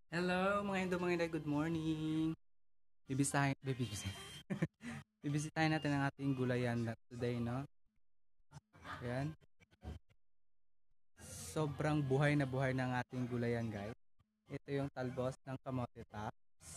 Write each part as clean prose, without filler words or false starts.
Hello mga Indo, mga Inday, good morning. Bibisitahin natin ang ating gulayan today, no? Ayan. Sobrang buhay na buhay ng ating gulayan, guys. Ito yung talbos ng kamote top.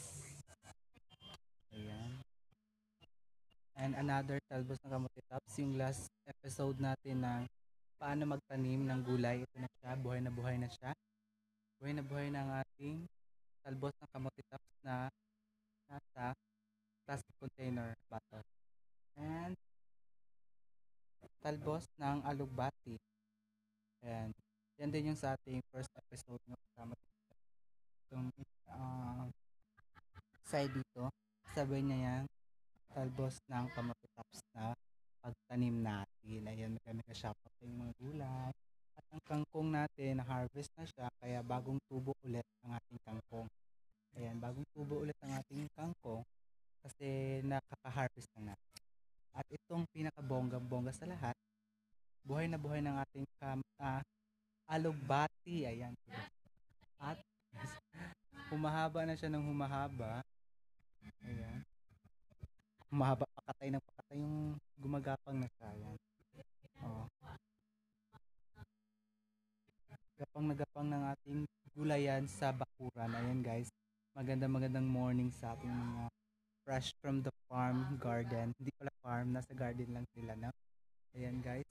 Ayan. And another talbos ng kamote tops, yung last episode natin ng paano magtanim ng gulay. Ito na siya, buhay na buhay na siya. Buhay na buhay na ang ating talbos ng kamote tops na nasa plastic container bottle. And talbos ng alugbati. Ayan. Yan din yung sa ating first episode ng kasama itong side dito. Sabay niya yan, talbos ng kamote tops na pagtanim natin. Ayan, mega siya pa yung mga gulay. At ang kangkong natin, na-harvest na siya, kaya bagong tubo ulit ang ating kangkong. Ayan, bagong tubo ulit ang ating kangkong kasi nakaka-harvest na natin. At itong pinakabonggang-bongga sa lahat, buhay na buhay ng ating alugbati. Ayan. At humahaba na siya ng humahaba. Ayan. Humahaba pakatay ng pakatay yung gumagapang na siya. Ayan. Oh. Gapang na gapang ng ating gulayan sa bakuran. Ayan guys. Magandang morning sa ating mga fresh from the farm garden. Hindi pala farm, nasa garden lang sila na. Ayan guys.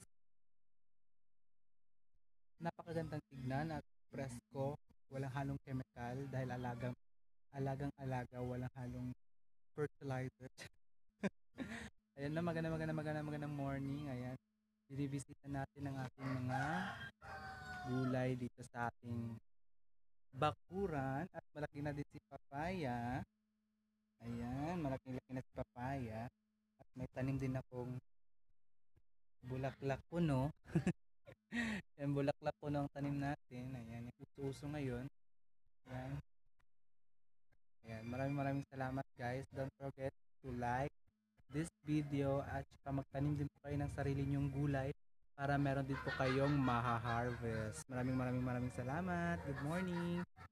Napakagandang tignan at presko. Walang halong chemical dahil alagang-alaga, walang halong fertilizer. Ayan na, magandang morning. Ayan, binibisita natin ang ating mga gulay dito sa ating bakuran. At malaki na din si papaya. Ayan, malaki na si papaya. At may tanim din akong bulaklak puno. Yan, bulaklak puno ang tanim natin. Ayan, yung uso ngayon. Ayan. Ayan, maraming salamat guys. Don't forget to like this video at saka magtanim din po kayo ng sarili nyong gulay para meron din po kayong maha-harvest. Maraming salamat. Good morning.